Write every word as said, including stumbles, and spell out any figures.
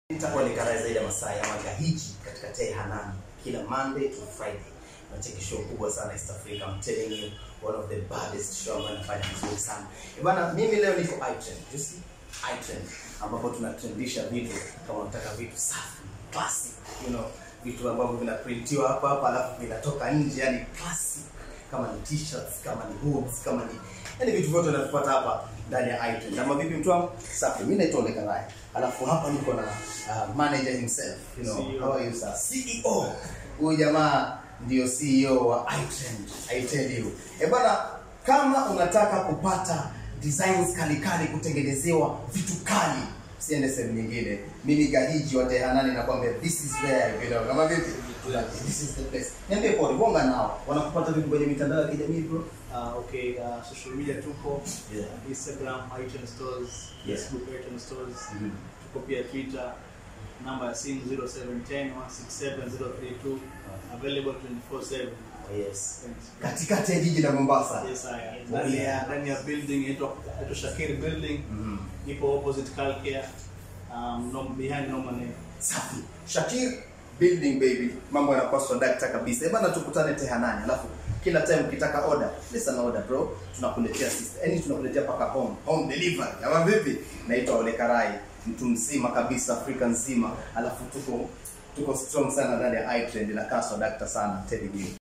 Nitakuwa Olekarai zaidi ya masaa ya Magahiji katika Tehanani kila Monday to Friday. Nacheki show kubwa sana East Africa. I'm telling you, one of the baddest show ambayo nafanya vizuri sana. E bana, mimi leo niko iTrend. You see? iTrend ambapo tunatrendisha vitu kama unataka vitu safi, classic, you know, vitu ambavyo vinaprintiwa hapa hapa alafu vinatoka nje, yani classic, kama ni t-shirts, kama ni hoods, kama ni yani vitu vyote tunavipata hapa ndani ya iTrend. Kama vipi mtu wangu? Safi. Mimi naitwa Olekarai. Alafu hapa niko na uh, manager himself, you know. C E O. How are you sir? C E O. Huyu jamaa ndio C E O wa iTrend. I tell you. Eh bana, kama unataka kupata designs kali kali, kutengenezewa vitu kali, siende sehemu nyingine. Mimi Gahiji wa Tehanani nakwambia this is where you know. Kama vipi? This is the place. Niambie kwa bonga nao. Wanakupata vipi kwenye mitandao ya kijamii bro? Uh, okay, uh, social media tupo, yeah. Instagram, iTrend stores, yeah. Facebook, iTrend stores, mm -hmm. tupo pia Twitter, number ya simu zero seven one zero one six seven zero three two, uh, available twenty-four seven. Yes. Katikati ya jiji la Mombasa. Yes, I. Ndani ya ndani ya building inaitwa inaitwa Shakir building. Mm -hmm. Ipo opposite Calcare. Um, no, behind no money. Safi. Shakir building baby. Mambo yanapaswa dakta kabisa. Eh bana, tukutane Tehanani. Alafu kila time ukitaka order, listen order bro, tunakuletea sister. Yaani tunakuletea paka home, home delivery. Kama vipi? Naitwa Olekarai, mtu mzima kabisa Afrika nzima. Alafu tuko tuko strong sana ndani ya iTrend, na kaswa dakta sana, tell you.